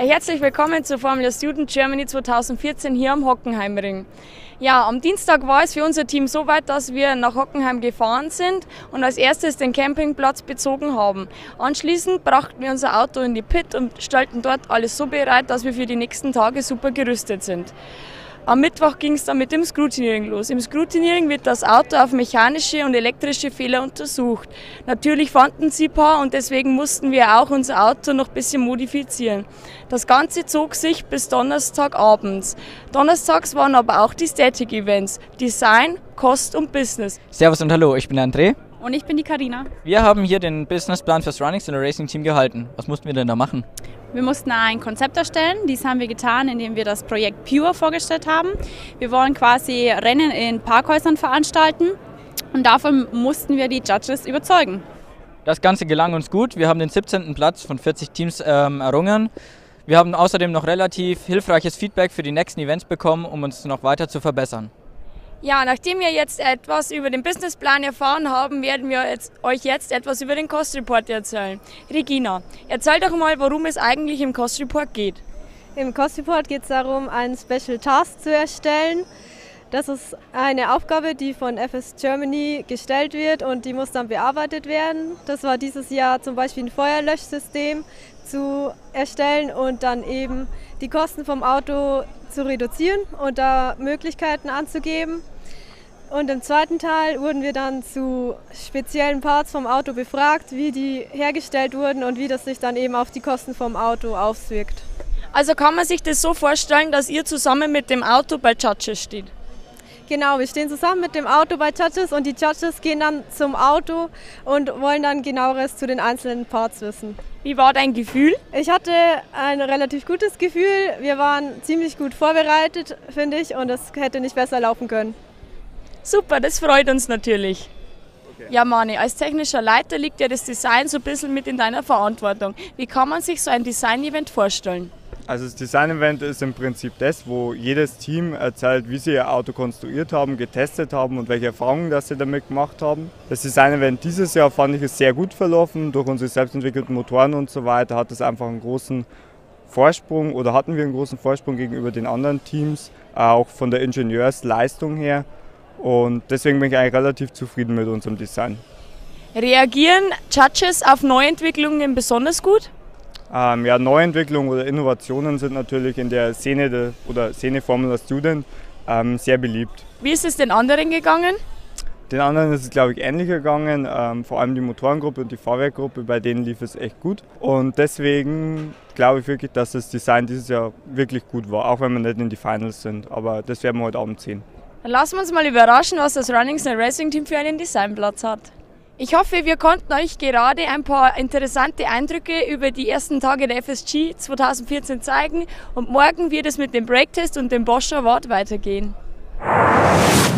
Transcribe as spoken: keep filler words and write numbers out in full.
Herzlich willkommen zur Formula Student Germany zweitausendvierzehn hier am Hockenheimring. Ja, am Dienstag war es für unser Team so weit, dass wir nach Hockenheim gefahren sind und als erstes den Campingplatz bezogen haben. Anschließend brachten wir unser Auto in die Pit und stellten dort alles so bereit, dass wir für die nächsten Tage super gerüstet sind. Am Mittwoch ging es dann mit dem Scrutineering los. Im Scrutineering wird das Auto auf mechanische und elektrische Fehler untersucht. Natürlich fanden sie ein paar und deswegen mussten wir auch unser Auto noch ein bisschen modifizieren. Das Ganze zog sich bis Donnerstagabends. Donnerstags waren aber auch die Static Events, Design, Cost und Business. Servus und hallo, ich bin der André. Und ich bin die Karina. Wir haben hier den Businessplan fürs Running Center Racing Team gehalten. Was mussten wir denn da machen? Wir mussten ein Konzept erstellen. Dies haben wir getan, indem wir das Projekt Pure vorgestellt haben. Wir wollen quasi Rennen in Parkhäusern veranstalten und davon mussten wir die Judges überzeugen. Das Ganze gelang uns gut. Wir haben den siebzehnten Platz von vierzig Teams ähm, errungen. Wir haben außerdem noch relativ hilfreiches Feedback für die nächsten Events bekommen, um uns noch weiter zu verbessern. Ja, nachdem wir jetzt etwas über den Businessplan erfahren haben, werden wir jetzt, euch jetzt etwas über den Cost Report erzählen. Regina, erzähl doch mal, worum es eigentlich im Cost Report geht. Im Cost Report geht es darum, einen Special Task zu erstellen. Das ist eine Aufgabe, die von F S Germany gestellt wird und die muss dann bearbeitet werden. Das war dieses Jahr zum Beispiel ein Feuerlöschsystem zu erstellen und dann eben die Kosten vom Auto zu reduzieren und da Möglichkeiten anzugeben. Und im zweiten Teil wurden wir dann zu speziellen Parts vom Auto befragt, wie die hergestellt wurden und wie das sich dann eben auf die Kosten vom Auto auswirkt. Also kann man sich das so vorstellen, dass ihr zusammen mit dem Auto bei Judges steht? Genau, wir stehen zusammen mit dem Auto bei Judges und die Judges gehen dann zum Auto und wollen dann genaueres zu den einzelnen Parts wissen. Wie war dein Gefühl? Ich hatte ein relativ gutes Gefühl. Wir waren ziemlich gut vorbereitet, finde ich, und es hätte nicht besser laufen können. Super, das freut uns natürlich. Okay. Ja, Mani, als technischer Leiter liegt ja das Design so ein bisschen mit in deiner Verantwortung. Wie kann man sich so ein Design-Event vorstellen? Also das Design-Event ist im Prinzip das, wo jedes Team erzählt, wie sie ihr Auto konstruiert haben, getestet haben und welche Erfahrungen dass sie damit gemacht haben. Das Design-Event dieses Jahr fand ich ist sehr gut verlaufen. Durch unsere selbstentwickelten Motoren und so weiter hat es einfach einen großen Vorsprung oder hatten wir einen großen Vorsprung gegenüber den anderen Teams, auch von der Ingenieursleistung her. Und deswegen bin ich eigentlich relativ zufrieden mit unserem Design. Reagieren Judges auf Neuentwicklungen besonders gut? Ähm, ja, Neuentwicklungen oder Innovationen sind natürlich in der Szene de, oder Szene Formula Student ähm, sehr beliebt. Wie ist es den anderen gegangen? Den anderen ist es, glaube ich, ähnlich gegangen. Ähm, vor allem die Motorengruppe und die Fahrwerkgruppe, bei denen lief es echt gut. Und deswegen glaube ich wirklich, dass das Design dieses Jahr wirklich gut war, auch wenn wir nicht in die Finals sind. Aber das werden wir heute Abend sehen. Dann lassen wir uns mal überraschen, was das Running Center Racing Team für einen Designplatz hat. Ich hoffe, wir konnten euch gerade ein paar interessante Eindrücke über die ersten Tage der F S G zweitausendvierzehn zeigen und morgen wird es mit dem Breaktest und dem Bosch Award weitergehen.